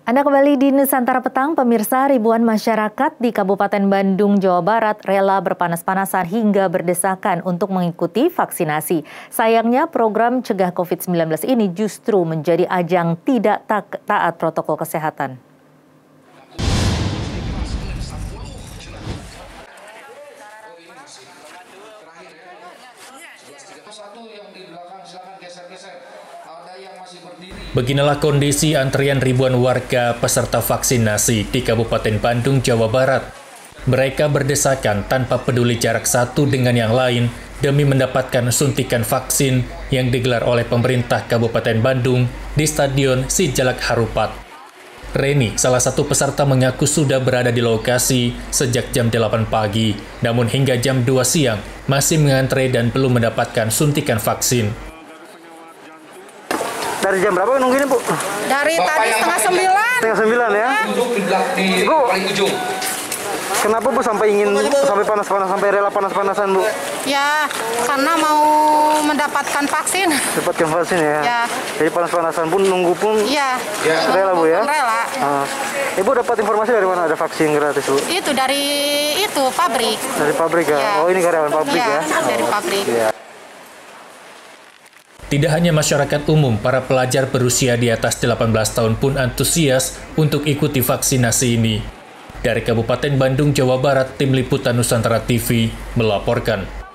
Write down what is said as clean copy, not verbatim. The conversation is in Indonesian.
Anda kembali di Nusantara Petang, pemirsa. Ribuan masyarakat di Kabupaten Bandung, Jawa Barat rela berpanas-panasan hingga berdesakan untuk mengikuti vaksinasi. Sayangnya program cegah COVID-19 ini justru menjadi ajang tidak taat protokol kesehatan. Beginilah kondisi antrian ribuan warga peserta vaksinasi di Kabupaten Bandung, Jawa Barat. Mereka berdesakan tanpa peduli jarak satu dengan yang lain demi mendapatkan suntikan vaksin yang digelar oleh pemerintah Kabupaten Bandung di Stadion Sijalak Harupat. Reni, salah satu peserta, mengaku sudah berada di lokasi sejak jam 8 pagi, namun hingga jam 2 siang masih mengantre dan belum mendapatkan suntikan vaksin. Dari jam berapa nunggu ini, Bu? Dari tadi setengah 9. Setengah 9 ya? Bu, kenapa Bu sampai panas-panas, sampai rela panas-panasan, Bu? Ya, karena mau mendapatkan vaksin. Dapatkan vaksin ya? Ya. Jadi panas-panasan pun, nunggu pun ya. Rela, Bu ya? Rela. Ibu dapat informasi dari mana ada vaksin gratis, Bu? Itu dari pabrik. Dari pabrik ya? Ya. Oh, ini karyawan pabrik ya? Dari pabrik. Ya. Tidak hanya masyarakat umum, para pelajar berusia di atas 18 tahun pun antusias untuk ikuti vaksinasi ini. Dari Kabupaten Bandung, Jawa Barat, Tim Liputan Nusantara TV melaporkan.